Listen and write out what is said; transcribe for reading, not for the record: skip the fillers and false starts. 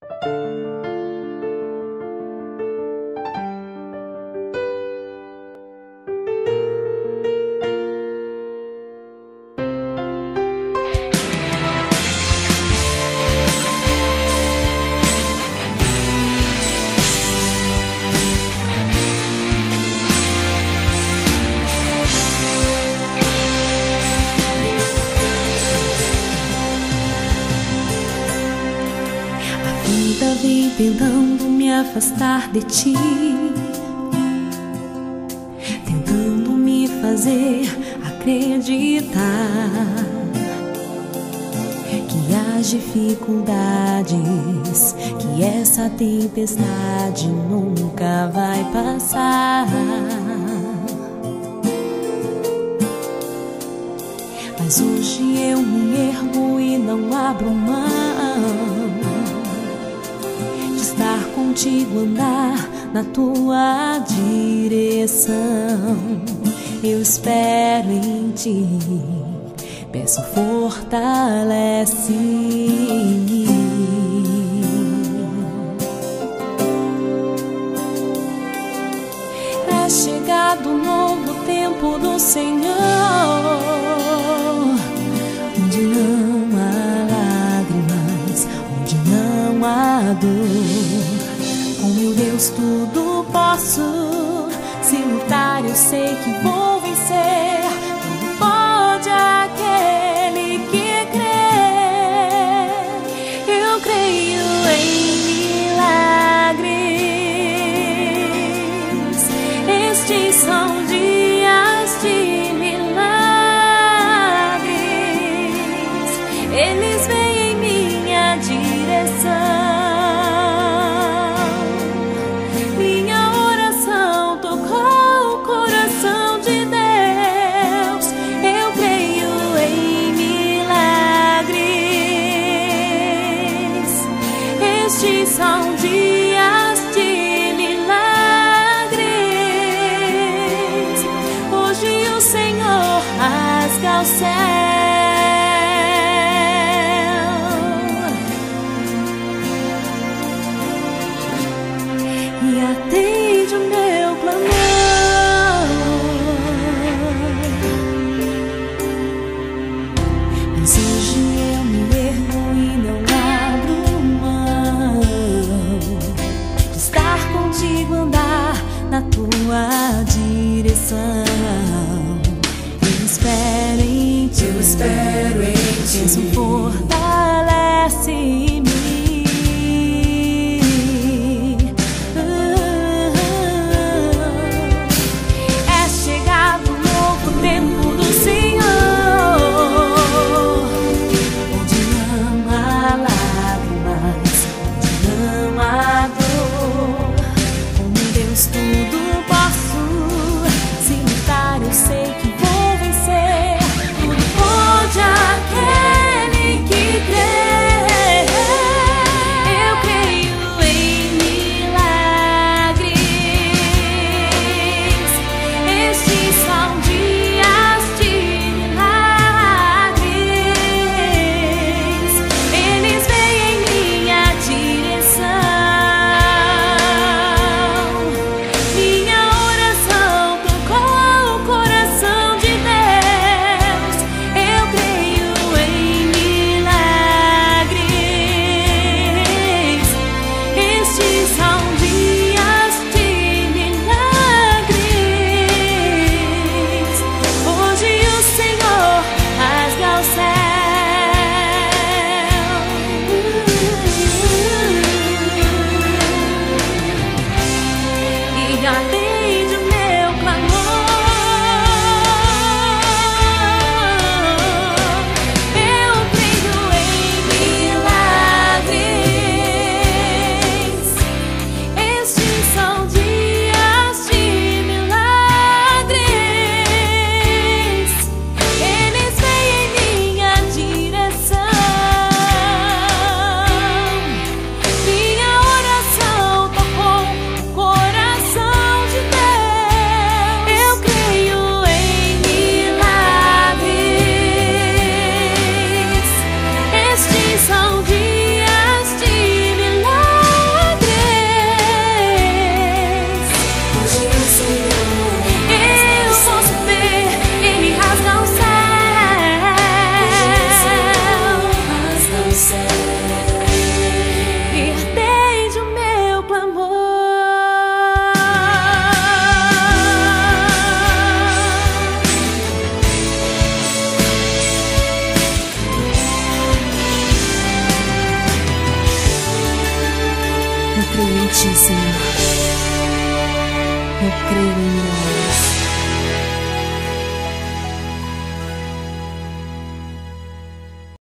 Vem tentando me afastar de ti, tentando me fazer acreditar que as dificuldades, que essa tempestade nunca vai passar. Mas hoje eu me ergo e não abro mão de estar contigo, andar na tua direção. Eu espero em ti, peço, fortalece-me. É chegado o novo tempo do Senhor, onde não há lágrimas, onde não há dor. Com meu Deus tudo posso, se lutar eu sei que vou vencer. Tudo pode aquele que crê. Eu creio em milagres, estes são dias de milagres. Eles vêm em minha direção. Minha oração tocou o coração de Deus. Eu creio em milagres. Estes são dias de milagres. Hoje o Senhor rasga o céu e atende o meu clamor. Mas hoje eu me ergo e não abro mão de estar contigo, andar na tua direção. Eu espero em ti, Jesus, fortalece-me. É chegado um novo tempo do Senhor, onde não há lágrimas, onde não há dor. Com Deus tudo posso, se lutar eu sei que vou vencer. Tudo pode aquele Eu creio em Ti, Senhor. Eu creio em Deus.